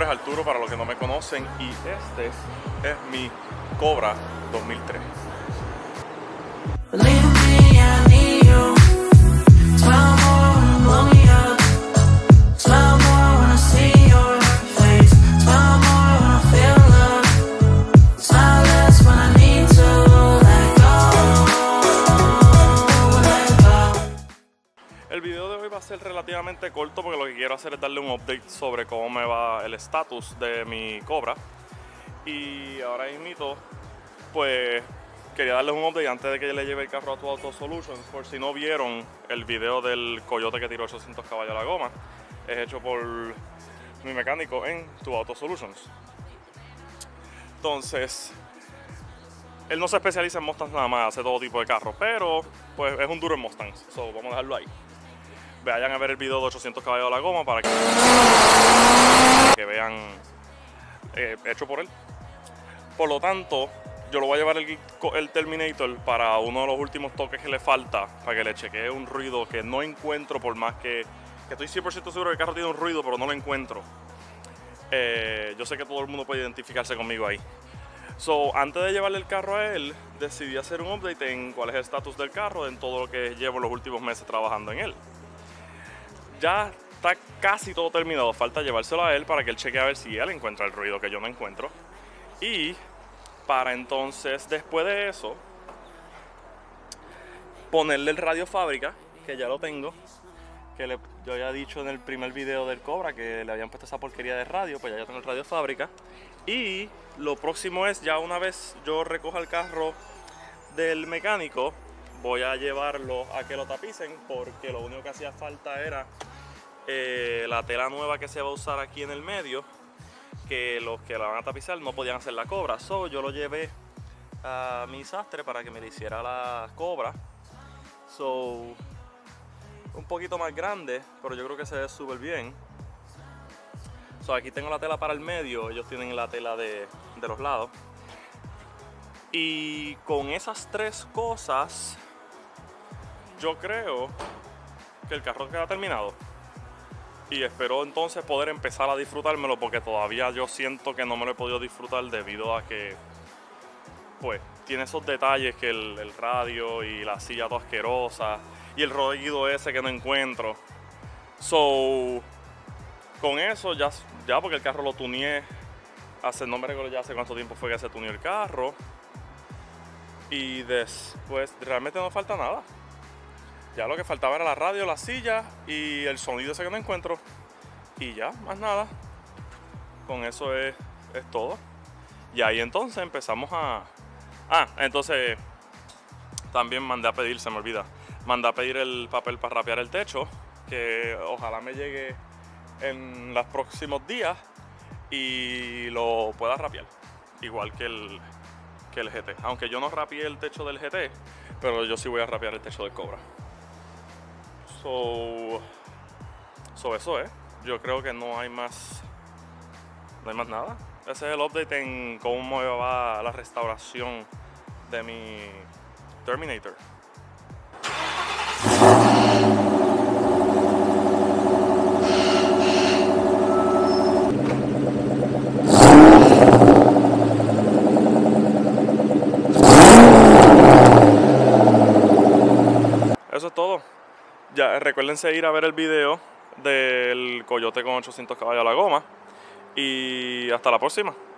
Arturo para los que no me conocen, y este es mi Cobra 2003. El video de hoy va a ser relativamente corto porque lo que quiero hacer es darle un update sobre cómo me va el estatus de mi Cobra. Y ahora mismo, pues quería darles un update antes de que yo le lleve el carro a Tu Auto Solutions. Por si no vieron el video del coyote que tiró 800 caballos a la goma, es hecho por mi mecánico en Tu Auto Solutions. Entonces, él no se especializa en Mustangs nada más, hace todo tipo de carros, pero pues es un duro en Mustangs, so vamos a dejarlo ahí. Vayan a ver el video de 800 caballos a la goma para que vean hecho por él. Por lo tanto, yo lo voy a llevar el Terminator para uno de los últimos toques que le falta, para que le chequee un ruido que no encuentro, por más que estoy 100% seguro que el carro tiene un ruido, pero no lo encuentro. Yo sé que todo el mundo puede identificarse conmigo ahí. So, antes de llevarle el carro a él, decidí hacer un update en cuál es el estatus del carro, en todo lo que llevo los últimos meses trabajando en él. Ya está casi todo terminado, falta llevárselo a él para que él chequee a ver si él encuentra el ruido que yo no encuentro. Y para entonces, después de eso, ponerle el radio fábrica, que ya lo tengo, que yo había dicho en el primer video del Cobra que le habían puesto esa porquería de radio, pues ya tengo el radio fábrica. Y lo próximo es, ya una vez yo recoja el carro del mecánico, voy a llevarlo a que lo tapicen, porque lo único que hacía falta era la tela nueva que se va a usar aquí en el medio, que los que la van a tapizar no podían hacer la Cobra. So, yo lo llevé a mi sastre para que me le hiciera la Cobra. So, un poquito más grande, pero yo creo que se ve súper bien. So, aquí tengo la tela para el medio, ellos tienen la tela de los lados. Y con esas tres cosas, yo creo que el carro queda terminado. Y espero entonces poder empezar a disfrutármelo, porque todavía yo siento que no me lo he podido disfrutar debido a que pues tiene esos detalles, que el radio y la silla toda asquerosa y el ruido ese que no encuentro. So, con eso ya porque el carro lo tuneé no me recuerdo ya hace cuánto tiempo fue que se tuneó el carro. Y después realmente no falta nada. Ya lo que faltaba era la radio, la silla y el sonido ese que no encuentro. Y ya, más nada. Con eso es todo. Y ahí entonces empezamos a... entonces también mandé a pedir, se me olvida, mandé a pedir el papel para rapear el techo, que ojalá me llegue en los próximos días y lo pueda rapear, igual que el GT. Aunque yo no rapeé el techo del GT, pero yo sí voy a rapear el techo del Cobra. So eso es. Yo creo que no hay más nada. Ese es el update en cómo me va la restauración de mi Terminator. Eso es todo. Ya recuérdense ir a ver el video del coyote con 800 caballos a la goma. Y hasta la próxima.